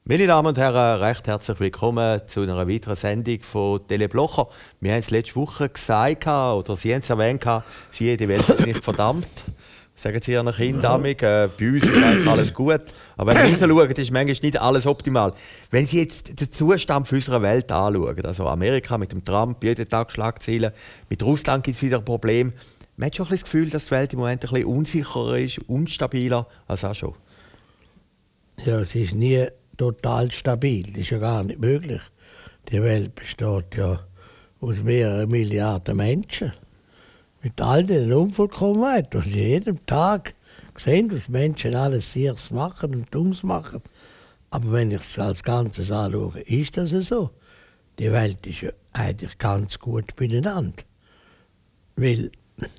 Meine Damen und Herren, recht herzlich willkommen zu einer weiteren Sendung von Teleblocher. Wir haben es letzte Woche gesagt, oder Sie haben es erwähnt, die Welt ist nicht verdammt. Sagen Sie Ihren Kindern, bei uns ist eigentlich alles gut. Aber wenn wir rausschauen, ist manchmal nicht alles optimal. Wenn Sie jetzt den Zustand unserer Welt anschauen, also Amerika mit dem Trump, jeden Tag Schlagzeilen, mit Russland gibt es wieder ein Problem. Man hat schon ein bisschen das Gefühl, dass die Welt im Moment ein bisschen unsicherer ist, unstabiler als auch schon. Ja, es ist nie total stabil. Das ist ja gar nicht möglich. Die Welt besteht ja aus mehreren Milliarden Menschen. Mit all den Unvollkommenheiten. Und jeden Tag sehen, was Menschen alles Sichs machen und Dummes machen. Aber wenn ich es als Ganzes anschaue, ist das so. Die Welt ist ja eigentlich ganz gut beieinander. Weil,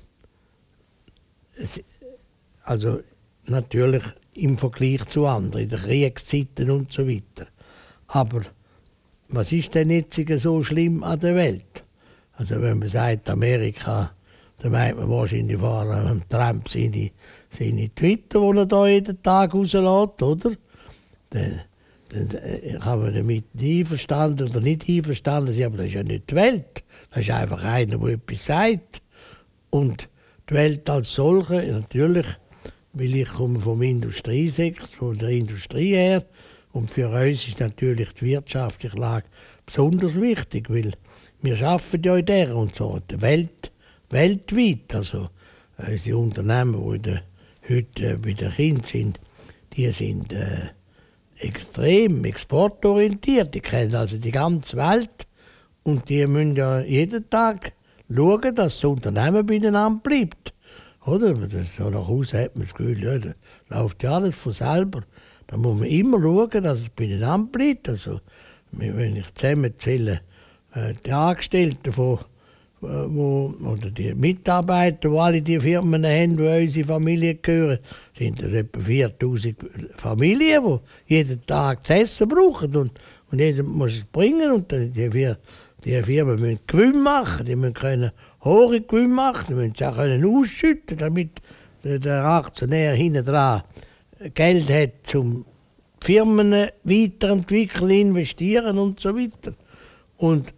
also natürlich im Vergleich zu anderen, in den Kriegszeiten und so weiter. Aber was ist denn jetzt so schlimm an der Welt? Also wenn man sagt, Amerika, dann meint man wahrscheinlich vor Trump seine Twitter, die er da jeden Tag rauslässt, oder? Dann kann man damit nicht einverstanden oder nicht einverstanden sein, aber das ist ja nicht die Welt. Das ist einfach einer, der etwas sagt. Und die Welt als solche, natürlich, weil ich komme vom Industriesektor, von der Industrie her. Und für uns ist natürlich die wirtschaftliche Lage besonders wichtig, weil wir arbeiten ja in der und so weltweit. Also unsere Unternehmen, die heute bei den Kindern sind, die sind extrem exportorientiert. Die kennen also die ganze Welt. Und die müssen ja jeden Tag schauen, dass das Unternehmen beieinander bleibt. Oder? So nach Hause hat man das Gefühl, ja, da läuft ja alles von selber. Da muss man immer schauen, dass es beieinander bleibt. Also, wenn ich zusammenzähle, die Angestellten oder die Mitarbeiter, die alle die Firmen haben, die unsere Familie gehören, sind das etwa 4000 Familien, die jeden Tag zu essen brauchen. Und jeder muss es bringen. Und die Firmen müssen Gewinn machen, die müssen hohe Gewinn machen, die müssen es auch ausschütten, damit der Aktionär hinten dran Geld hat, um Firmen weiterentwickeln, investieren und so weiter. Und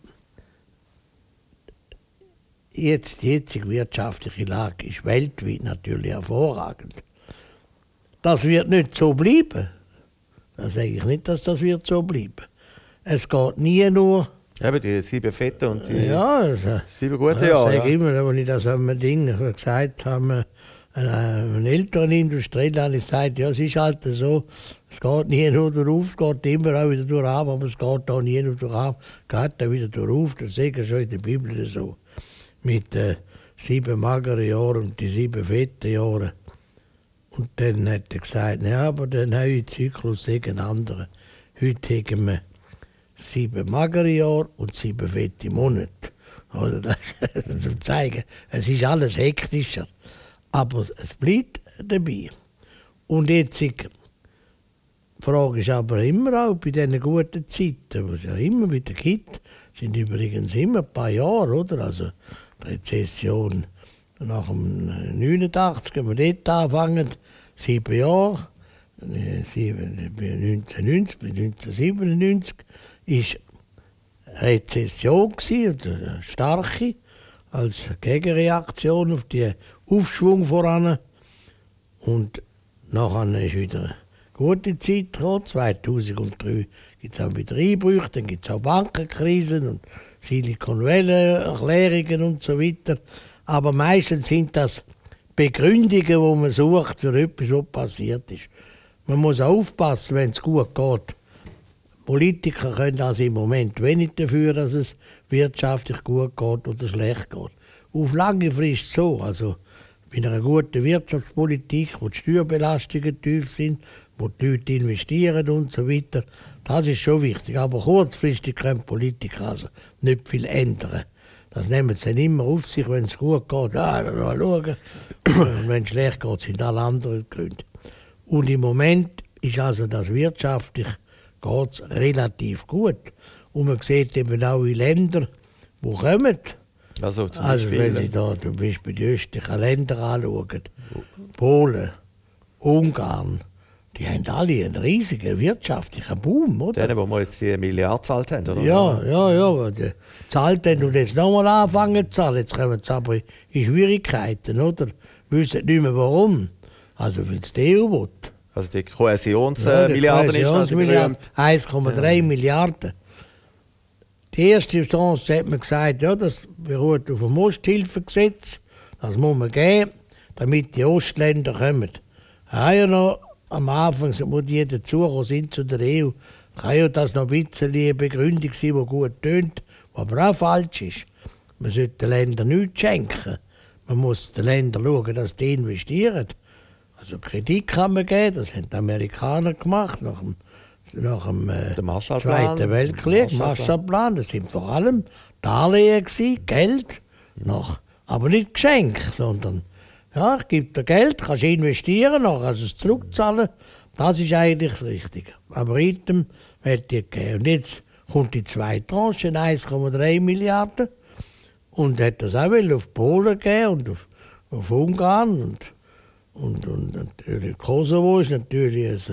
jetzt, die jetzige wirtschaftliche Lage ist weltweit natürlich hervorragend. Das wird nicht so bleiben. Da sage ich nicht, dass das wird so bleiben. Es geht nie nur... Eben die 7 Fette und die also, 7 gute Jahre. Ich sage immer, als ich das am Ding gesagt habe, einen älteren Industrieller habe ich gesagt, ja, es ist halt so, es geht nie nur darauf, es geht immer auch wieder darauf, aber es geht auch nie nur darauf, es geht auch wieder darauf, das sagen schon in der Bibel so. Mit 7 mageren Jahren und die 7 fetten Jahren. Und dann hat er gesagt, ja, aber der neue Zyklus ist ein anderer. Heute haben wir 7 magere Jahre und 7 fette Monate. Oder das zu zeigen, es ist alles hektischer. Aber es bleibt dabei. Und jetzt, die Frage ist aber immer auch bei diesen guten Zeiten, die es ja immer wieder gibt, sind übrigens immer ein paar Jahre, oder? Also die Rezession nach dem 89, wenn wir dort anfangen, 7 Jahre, 1990 bis 1997, ist Rezession gewesen, eine starke, als Gegenreaktion auf die Aufschwung voran. Und nachher ist wieder eine gute Zeit gekommen. 2003 gibt es auch wieder Einbrüche, dann gibt es auch Bankenkrisen und Silicon Valley-Erklärungen und so weiter. Aber meistens sind das Begründungen, die man sucht für etwas, was passiert ist. Man muss aufpassen, wenn es gut geht. Politiker können also im Moment wenig dafür, dass es wirtschaftlich gut geht oder schlecht geht. Auf lange Frist so. Also mit einer guten Wirtschaftspolitik, wo die Steuerbelastungen tief sind, wo die Leute investieren und so weiter, das ist schon wichtig. Aber kurzfristig können Politiker also nicht viel ändern. Das nehmen sie dann immer auf sich, wenn es gut geht. Mal schauen. Und wenn es schlecht geht, sind alle anderen Gründe. Und im Moment ist also das wirtschaftlich geht's relativ gut. Und man sieht eben auch in Ländern, die kommen. Also wenn Sie da zum Beispiel die östlichen Länder anschauen, Polen, Ungarn, die haben alle einen riesigen wirtschaftlichen Boom, oder? Denen, wo wir jetzt die Milliarde gezahlt haben, oder? Ja, die zahlt haben und jetzt nochmal anfangen zu zahlen. Jetzt kommen sie aber in Schwierigkeiten, oder? Wissen nicht mehr warum. Also, weil es die EU will. Also die Kohäsionsmilliarden ist also berühmt. 1,3 Milliarden. Die erste Chance hat man gesagt, ja, das beruht auf dem Osthilfegesetz. Das muss man geben, damit die Ostländer kommen. Ja, noch am Anfang, wo die dazugekommen sind zu der EU, kann ja das noch ein bisschen eine Begründung sein, die gut tönt, die aber auch falsch ist. Man sollte den Ländern nichts schenken. Man muss den Ländern schauen, dass die investieren. Also Kredit kann man geben, das haben die Amerikaner gemacht nach dem Zweiten Weltkrieg. Marshallplan, das sind vor allem Darlehen gewesen, Geld, aber nicht Geschenk, sondern ja, ich gebe dir Geld, kannst investieren, nachher kannst du es zurückzahlen. Das ist eigentlich das Richtige. Aber item wird dir gegeben. Und jetzt kommt die zweite Tranche, 1,3 Milliarden. Und hat das auch auf Polen gegeben und auf Ungarn. Und natürlich Kosovo ist natürlich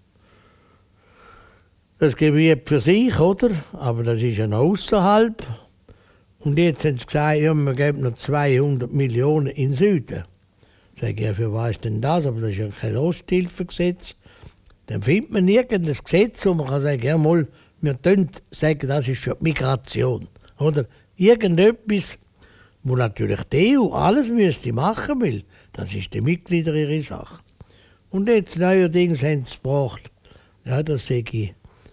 ein Gebiet für sich, oder? Aber das ist ja noch außerhalb. Und jetzt haben sie gesagt, ja, wir geben noch 200 Millionen in den Süden. Sag ich, ja, für was ist denn das? Aber das ist ja kein Osthilfegesetz. Dann findet man irgendein Gesetz, wo man kann sagen, ja mal, wir können sagen, das ist für die Migration. Oder irgendetwas, wo natürlich die EU alles müsste machen will. Das ist die Mitglieder ihre Sache. Und jetzt neuerdings haben sie gebracht, ja, das sage ich,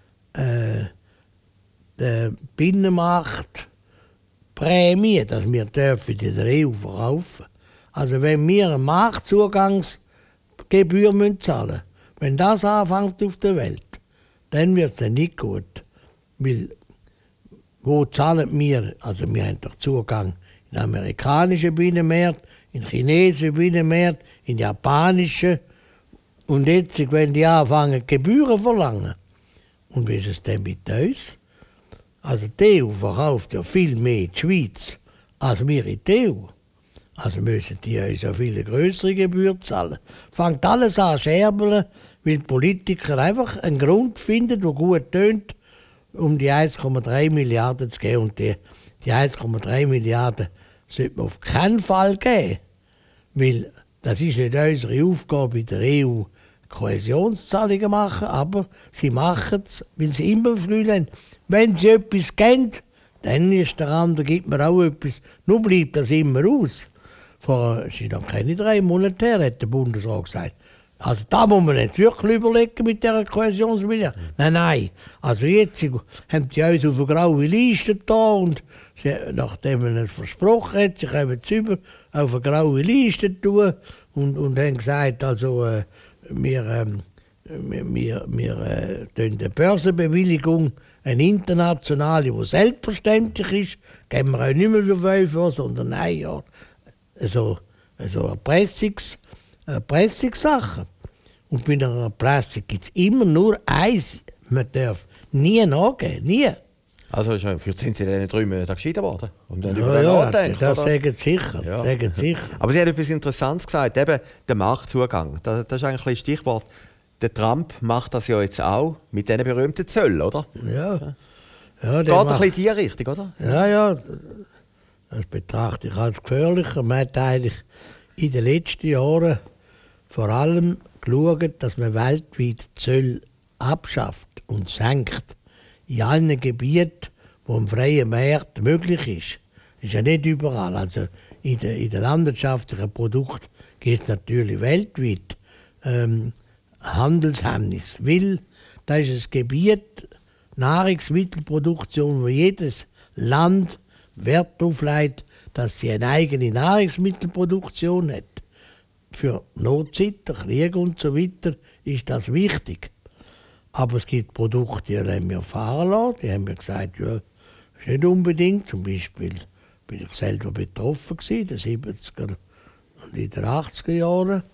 der Binnenmarktprämie, dass wir dürfen in der EU verkaufen. Also wenn wir eine Marktzugangsgebühr zahlen müssen, wenn das anfängt auf der Welt, dann wird es dann nicht gut. Weil, wo zahlen wir? Also wir haben doch Zugang in den amerikanischen Binnenmarkt, in den chinesischen Binnenmarkt, in den japanischen. Und jetzt, wenn die anfangen, Gebühren zu verlangen, und wie ist es denn mit uns? Also die EU verkauft ja viel mehr in die Schweiz als wir in die EU. Also müssen die uns ja viel größere Gebühren zahlen. Fängt alles an zu scherbeln, weil die Politiker einfach einen Grund finden, der gut tönt, um die 1,3 Milliarden zu geben. Und die 1,3 Milliarden sollte man auf keinen Fall geben. Weil das ist nicht unsere Aufgabe in der EU, Kohäsionszahlungen machen, aber sie machen es, weil sie immer fühlen, wenn sie etwas geben, dann ist der andere, gibt mir auch etwas. Nur bleibt das immer aus. Es ist noch keine 3 Monate her, hat der Bundesrat gesagt. Also da muss man jetzt wirklich überlegen mit dieser Kohäsionsmilliarde. Nein. Also jetzt haben die uns auf eine graue Liste da und nachdem man es versprochen hat, sie können es über auf eine graue Liste tun und haben gesagt, also wir tun die Börsenbewilligung, eine internationale, die selbstverständlich ist, geben wir auch nicht mehr für 5 Jahre, sondern 1 Jahr. Also Erpressungssachen. Und bei einer Erpressung gibt es immer nur eins. Man darf nie nachgeben, nie. Also sind Sie dann 3 Monate gescheiden worden? Und dann nachdenken, das sagen Sie sicher. Ja. sicher. Aber Sie haben etwas Interessantes gesagt, eben der Marktzugang. Das ist eigentlich ein Stichwort. Der Trump macht das ja jetzt auch mit diesen berühmten Zöllen, oder? Ja. Geht ein bisschen in die Richtung, oder? Ja. Das betrachte ich als gefährlicher. Man hat eigentlich in den letzten Jahren vor allem geschaut, dass man weltweit Zölle abschafft und senkt. In allen Gebieten, wo ein freier Markt möglich ist. Das ist ja nicht überall. Also in den landwirtschaftlichen Produkten gibt es natürlich weltweit Handelshemmnis. Weil das ist ein Gebiet, Nahrungsmittelproduktion, wo jedes Land Wert darauf legt, dass sie eine eigene Nahrungsmittelproduktion hat. Für Notzeiten, Krieg und so weiter ist das wichtig. Aber es gibt Produkte, die haben wir fahren lassen. Die haben mir gesagt, ja, das ist nicht unbedingt. Zum Beispiel bin ich selber betroffen in den 70er und in den 80er Jahren.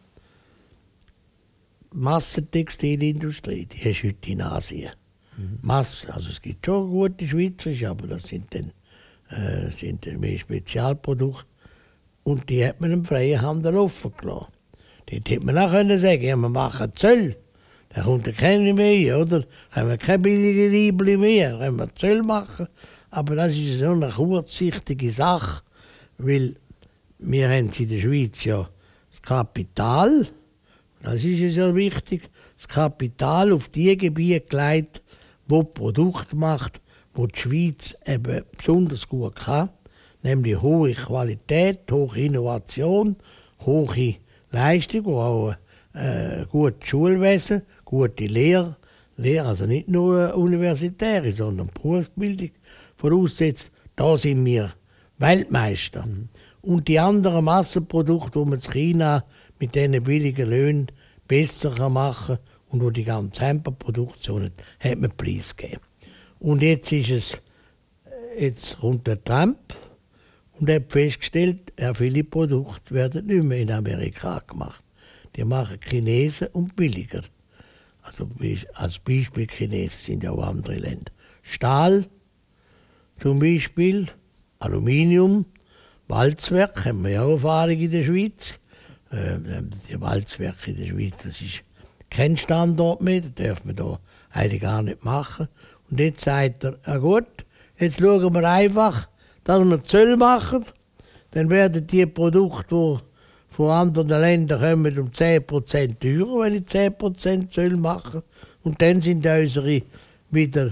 Die Massentextilindustrie, die ist heute in Asien. Masse, also es gibt schon gute Schweizerische, aber das sind dann mehr Spezialprodukte. Und die hat man im freien Handel offen gelassen. Dort hätte man auch sagen können, ja, wir machen Zölle. Dann kommt er keine mehr, oder? Können wir keine billigen Liebli mehr, können wir Zölle machen. Aber das ist so eine kurzsichtige Sache, weil wir haben in der Schweiz ja das Kapital, das ist ja sehr wichtig, das Kapital auf die Gebiete gelegt, wo Produkte macht, wo die Schweiz eben besonders gut kann, nämlich hohe Qualität, hohe Innovation, hohe Leistung, auch gutes Schulwesen, gute Lehre, also nicht nur universitäre, sondern Berufsbildung voraussetzt. Da sind wir Weltmeister. Und die anderen Massenprodukte, die man in China mit diesen billigen Löhnen besser machen kann und wo die ganze Hemperproduktion hat man preisgegeben. Und jetzt kommt der Trump und hat festgestellt, viele Produkte werden nicht mehr in Amerika gemacht. Die machen Chinesen und billiger. Also als Beispiel Chinesen sind ja auch andere Länder. Stahl zum Beispiel, Aluminium, Walzwerk, haben wir ja auch Erfahrung in der Schweiz. Die Walzwerke in der Schweiz, das ist kein Standort mehr, das darf man da eigentlich gar nicht machen. Und jetzt sagt er, ja gut, jetzt schauen wir einfach, dass wir Zölle machen, dann werden die Produkte, die von anderen Ländern kommen, um 10% teurer, wenn ich 10% Zölle mache. Und dann sind unsere wieder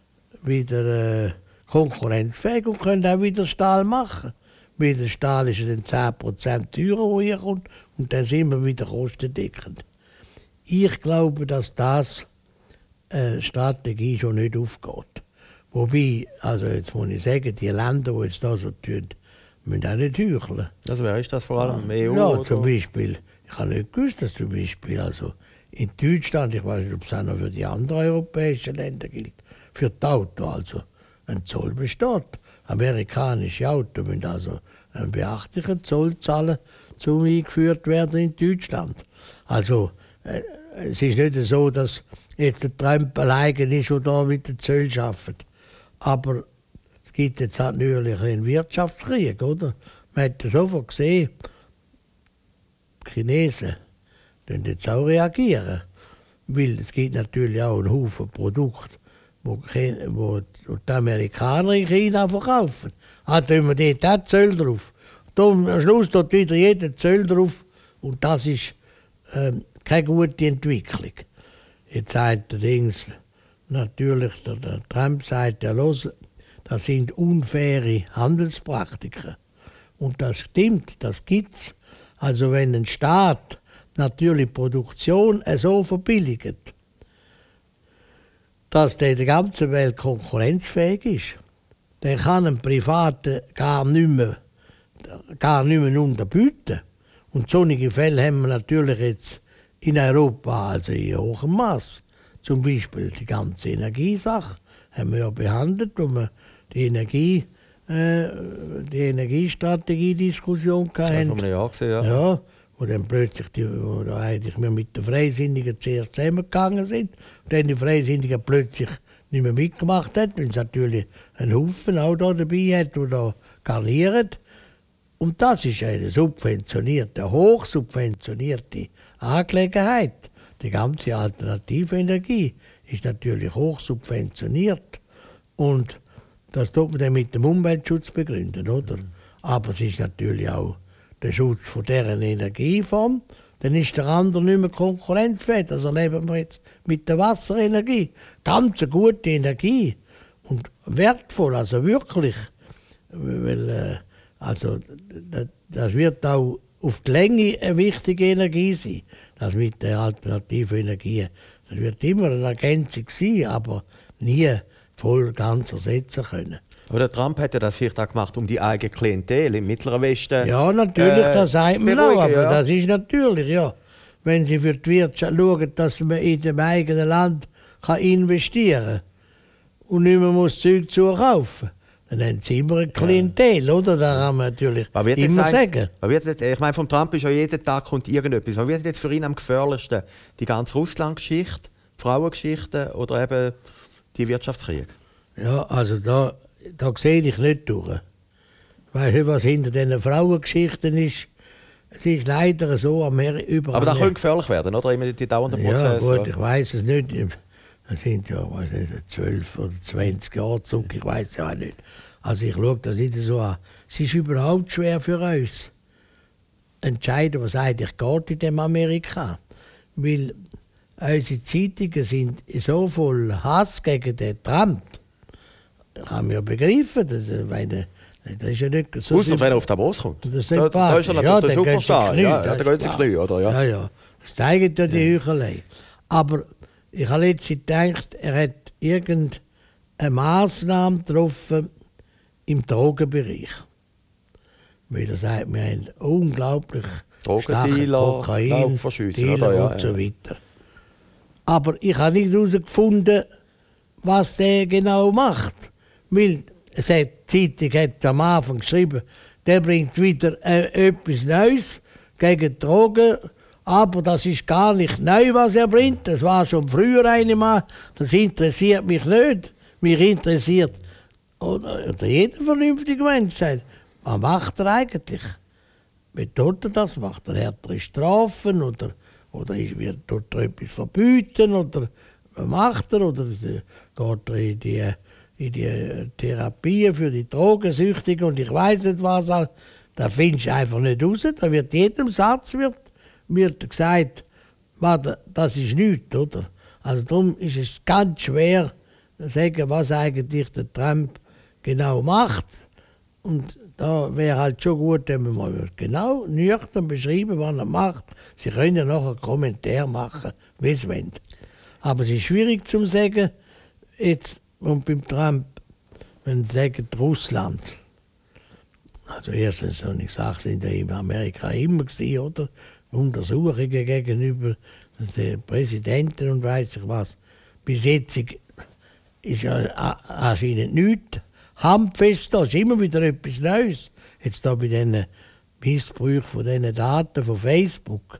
konkurrenzfähig und können auch wieder Stahl machen. Weil der Stahl ist dann 10% teurer, wo hier kommt, und dann sind wir wieder kostendeckend. Ich glaube, dass das Strategie schon nicht aufgeht. Wobei, also jetzt muss ich sagen, die Länder, die jetzt da so tun, müssen auch nicht heucheln. Also wer ist das vor allem? EU? Ja, oder? zum Beispiel, ich habe nicht gewusst, dass zum Beispiel also in Deutschland, ich weiß nicht, ob es auch noch für die anderen europäischen Länder gilt, für die Autos also ein Zoll besteht. Amerikanische Autos müssen also einen beachtlichen Zoll zahlen, um eingeführt werden in Deutschland. Also es ist nicht so, dass jetzt der Trump allein ist, der da mit den Zöllen arbeitet. Aber es gibt jetzt halt natürlich einen Wirtschaftskrieg, oder? Man hat ja sofort gesehen, die Chinesen jetzt auch reagieren. Weil es gibt natürlich auch einen Haufen Produkte, wo die Amerikaner in China verkaufen. Da tun wir dort auch Zölle drauf. Am Schluss tut wieder jeder Zölle drauf. Und das ist keine gute Entwicklung. Jetzt sagt der Dings, natürlich, der Trump sagt, ja, los, das sind unfaire Handelspraktiken. Und das stimmt, das gibt's. Also wenn ein Staat natürlich Produktion so verbilligt, dass der in der ganzen Welt konkurrenzfähig ist, dann kann ein Privater gar nicht mehr unterbieten. Und solche Fälle haben wir natürlich jetzt in Europa, also in hohem Maß. Zum Beispiel die ganze Energiesache haben wir ja behandelt, wo wir die Energiestrategie-Diskussion hatten. Das haben wir ja gesehen, ja. Ja, wo dann plötzlich wo da eigentlich wir mit den Freisinnigen zuerst zusammengegangen sind und dann die Freisinnigen plötzlich nicht mehr mitgemacht haben, weil es natürlich einen Haufen auch da dabei hat, die da garnieren. Und das ist eine subventionierte, hochsubventionierte Angelegenheit. Die ganze alternative Energie ist natürlich hochsubventioniert. Und das tut man dann mit dem Umweltschutz begründen, oder? Aber es ist natürlich auch der Schutz von deren Energieform. Dann ist der andere nicht mehr konkurrenzfähig. Also leben wir jetzt mit der Wasserenergie. Ganz eine gute Energie und wertvoll, also wirklich. Weil, also, das wird auch auf die Länge eine wichtige Energie sein. Das mit der alternativen Energie. Das wird immer eine Ergänzung sein, aber nie voll ganz ersetzen können. Aber der Trump hat ja das vielleicht auch gemacht, um die eigene Klientel im Mittleren Westen. Ja, natürlich, das sagt man auch, aber ja. das ist natürlich, ja. Wenn Sie für die Wirtschaft schauen, dass man in dem eigenen Land kann investieren kann und nicht mehr muss Zeug zukaufen, dann haben Sie immer eine Klientel, oder? Da kann man natürlich immer sagen. Ich meine, vom Trump ist ja jeden Tag kommt irgendetwas. Was wird jetzt für ihn am gefährlichsten? Die ganze Russland-Geschichte, die Frauengeschichte oder eben die Wirtschaftskrieg? Ja, also da sehe ich nicht durch. Ich weiss nicht, was hinter diesen Frauengeschichten ist. Es ist leider so, überall. Aber das könnte gefährlich werden, oder? Immer die dauernden Prozesse. Ja gut, ich weiß es nicht. Das sind ja 12 oder 20 Jahre zurück, ich weiß es ja auch nicht. Also ich schaue das nicht so an. Es ist überhaupt schwer für uns, entscheiden, was eigentlich geht in dem Amerika. Weil unsere Zeitungen sind so voll Hass gegen den Trump. Ich habe mir ja begriffen, das ist ja nicht so. Ausser wenn er auf Davos kommt. Das ist da ist er natürlich der Superstar. Ja, da gehen sie Knie, oder? Ja, ja. Das zeigen ja die Heuchelei. Aber ich habe letztens gedacht, er hat irgendeine Massnahme getroffen im Drogenbereich. Weil er sagt, wir haben unglaublich starke Kokain, Dealer und so weiter. Aber ich habe nicht herausgefunden, was der genau macht. Weil die Zeitung hat am Anfang geschrieben, der bringt wieder etwas Neues gegen Drogen. Aber das ist gar nicht neu, was er bringt. Das war schon früher einmal. Das interessiert mich nicht. Mich interessiert, oder jeder vernünftige Mensch sagt, was macht er eigentlich? Wie tut er das? Macht er härtere Strafen? Oder tut er etwas verbieten? Oder was macht er? Oder geht er in die Therapie für die Drogensüchtigen und ich weiß nicht was. Da findest du einfach nicht raus. Da wird jedem Satz wird gesagt, das ist nichts, oder? Also darum ist es ganz schwer zu sagen, was eigentlich der Trump genau macht. Und da wäre halt schon gut, wenn man mal genau nüchtern beschreiben, was er macht. Sie können ja noch einen Kommentar machen, wie sie wollen. Aber es ist schwierig zu sagen, jetzt und beim Trump, wenn sie sagen, Russland. Also erstens, und ich sage, sind ja in Amerika immer gewesen, oder? Untersuchungen gegenüber den Präsidenten und weiss ich was. Bis jetzt ist ja anscheinend nichts handfest, da ist immer wieder etwas Neues. Jetzt da bei diesen Missbrauch von diesen Daten von Facebook.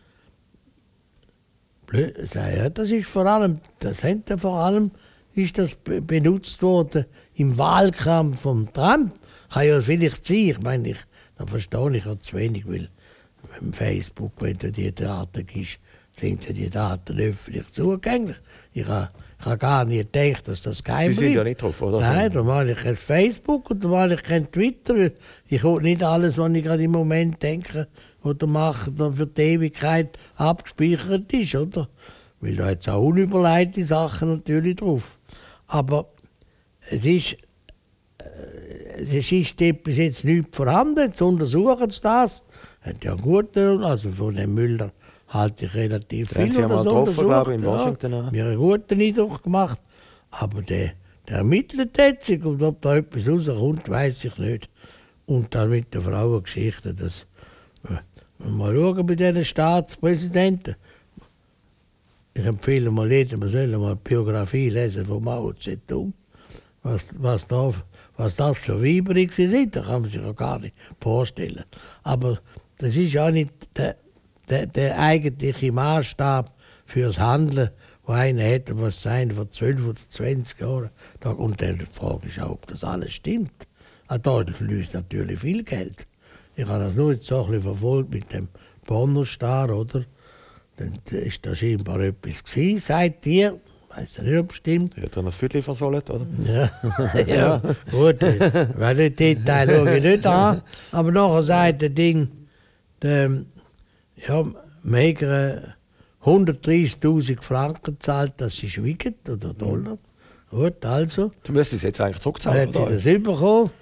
Ja, das ist vor allem ist das benutzt worden im Wahlkampf von Trump. Kann ja vielleicht sein, ich meine, da verstehe ich auch zu wenig, weil Facebook, wenn du die Daten gibst, sind ja die Daten öffentlich zugänglich. Ich habe gar nicht gedacht, dass das geheim ist. Sie sind ja nicht drauf, oder? Nein, da mache ich kein Facebook und da mache ich kein Twitter. Ich will nicht alles, was ich gerade im Moment denke oder mache, für die Ewigkeit abgespeichert ist, oder? Weil da hat es auch unüberlegte Sachen natürlich drauf. Aber es ist bis jetzt nichts vorhanden, jetzt untersuchen sie das. Hat ja gut, also von dem Müller halte ich relativ viel. Sie haben mal getroffen, glaube ich, in Washington. Ja, mir einen guten Eindruck gemacht. Aber der ermittelt jetzt, und ob da etwas rauskommt, weiß ich nicht. Und dann mit der Frauengeschichte, dass mal schauen bei diesen Staatspräsidenten. Ich empfehle mal jedem, man soll mal die Biografie lesen von Mao Zedong. Was das für Weiber sind, das kann man sich auch gar nicht vorstellen. Aber das ist ja nicht der eigentliche Maßstab fürs Handeln, wo einer hätte, was sein vor 12 oder 20 Jahren. Und die Frage ist auch, ob das alles stimmt. Auch da fließt natürlich viel Geld. Ich habe das nur jetzt so ein bisschen verfolgt mit dem Pornostar, oder? Dann ist da scheinbar etwas gewesen, sagt ihr. Ich weiss nicht, ob es stimmt. Hat er ein Viertel versollt, oder? Ja, gut. Weil die Details schaue ich nicht an. Aber nachher sagt der Ding, wir haben 130.000 Franken gezahlt, dass sie schwiegen, oder Dollar. Gut, also. Du müsstest es jetzt eigentlich zurückzahlen, dann hat sie das bekommen.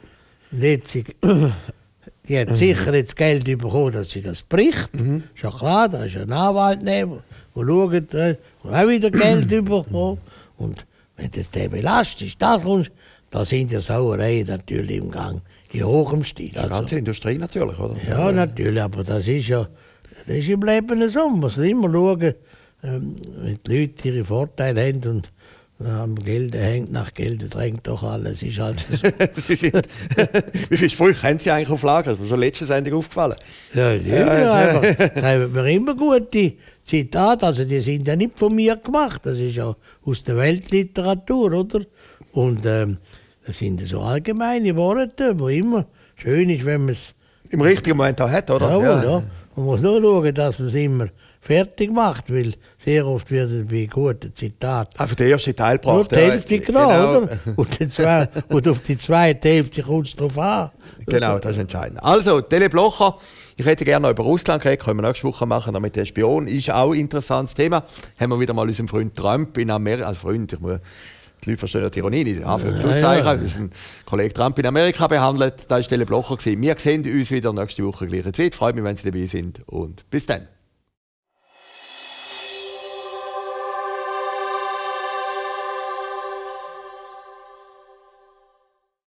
Die hat sicher jetzt Geld bekommen, dass sie das bricht. Ist ja klar, da ist ein Anwalt nehmen, der schaut, auch wieder Geld bekommen. Und wenn du den belastest, da sind ja Sauereien natürlich im Gang, in hohem Stil. Die ganze Industrie natürlich, oder? Ja, natürlich, aber das ist im Leben so. Man muss immer schauen, wenn die Leute ihre Vorteile haben und am Geld hängt, nach Geld drängt doch alles. Ist halt so. Wie viele Sprüche haben Sie eigentlich auf Lager? Das ist mir schon letzte Sendung aufgefallen. Ja, einfach. Da haben wir immer gute Zitate. Also die sind ja nicht von mir gemacht. Das ist ja aus der Weltliteratur, oder? Und das sind so allgemeine Worte, wo immer schön ist, wenn man es im richtigen Moment auch hat, oder? Ja. Man muss nur schauen, dass man es immer fertig macht, weil sehr oft wird bei guten Zitaten Einfach der erste Teil nur braucht die Hälfte genau, oder? Und auf die zweite Hälfte kommt es drauf an. Genau, das ist entscheidend. Also, Teleblocher, ich hätte gerne noch über Russland geredet, können wir nächste Woche machen, damit der Spion ist auch ein interessantes Thema. Haben wir wieder mal unseren Freund Trump in Amerika, also Freund, die Leute verstehen ja die Ironie nicht, Anführungszeichen, unseren Kollegen Trump in Amerika behandelt, da war Teleblocher. Wir sehen uns wieder nächste Woche gleiche Zeit. Freue mich, wenn Sie dabei sind und bis dann.